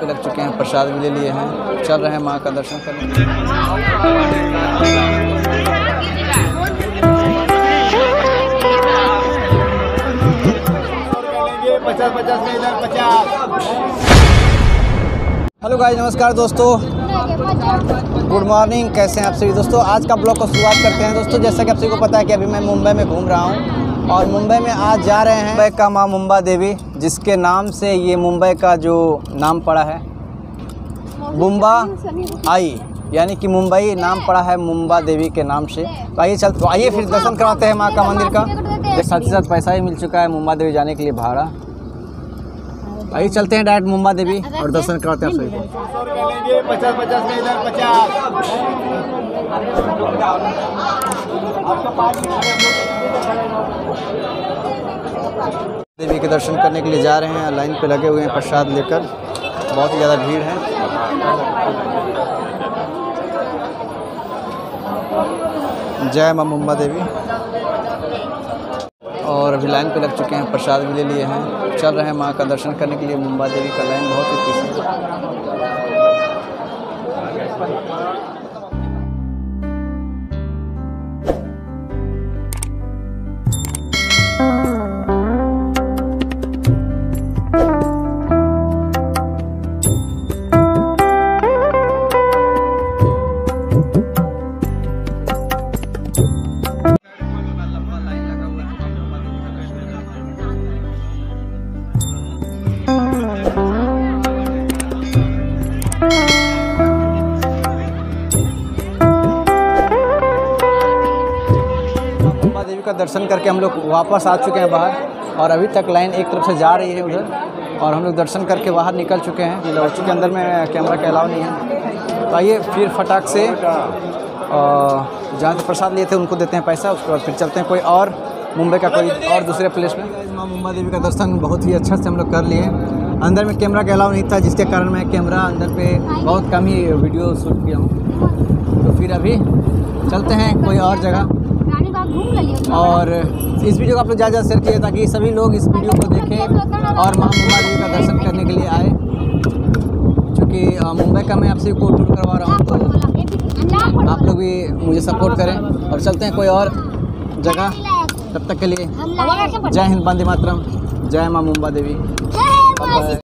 पे लग चुके हैं, प्रसाद भी ले लिए हैं, चल रहे हैं माँ का दर्शन करने। 50 में इधर 50। हेलो गाइस, नमस्कार दोस्तों, गुड मॉर्निंग। कैसे हैं आप सभी दोस्तों? आज का ब्लॉग को शुरुआत करते हैं दोस्तों। जैसा कि आप सभी को पता है कि अभी मैं मुंबई में घूम रहा हूं और मुंबई में आज जा रहे हैं मुंबई का माँ मुंबा देवी, जिसके नाम से ये मुंबई का जो नाम पड़ा है मुंबा आई, यानी कि मुंबई नाम पड़ा है मुंबा देवी के नाम से। तो आइए फिर दर्शन करवाते हैं माँ का मंदिर का। साथ ही साथ पैसा ही मिल चुका है मुंबा देवी जाने के लिए भाड़ा। आइए चलते हैं डायरेक्ट मुंबा देवी और दर्शन करवाते हैं सभी को। 50 में इधर 50। देवी के दर्शन करने के लिए जा रहे हैं, लाइन पे लगे हुए हैं प्रसाद लेकर। बहुत ही ज़्यादा भीड़ है। जय माँ मुंबा देवी। और अभी लाइन पे लग चुके हैं, प्रसाद भी ले लिए हैं, चल रहे हैं माँ का दर्शन करने के लिए। मुंबा देवी का लाइन बहुत ही पीछे है। देवी का दर्शन करके हम लोग वापस आ चुके हैं बाहर, और अभी तक लाइन एक तरफ से जा रही है उधर, और हम लोग दर्शन करके बाहर निकल चुके हैं। लौट चुके, अंदर में कैमरा का अलाउ नहीं है। तो आइए फिर फटाक से जहाँ से प्रसाद लिए थे उनको देते हैं पैसा, उसके बाद फिर चलते हैं कोई और मुंबई का कोई और दूसरे प्लेस में। माँ मुंबा देवी का दर्शन बहुत ही अच्छा से हम लोग कर लिए। अंदर में कैमरा का अलाउ नहीं था, जिसके कारण मैं कैमरा अंदर पे बहुत कम ही वीडियो शूट किया हूँ। तो फिर अभी चलते हैं कोई और जगह, और इस वीडियो को आप लोग ज़्यादा शेयर कीजिए ताकि सभी लोग इस वीडियो को देखें और माँ मुंबा देवी का दर्शन करने के लिए आए। क्योंकि मुंबई का मैं आपसे को टूर करवा रहा हूँ, तो आप लोग भी मुझे सपोर्ट करें। और चलते हैं कोई और जगह, तब तक के लिए जय हिंद, वंदे मातरम, जय माँ मुंबा देवी।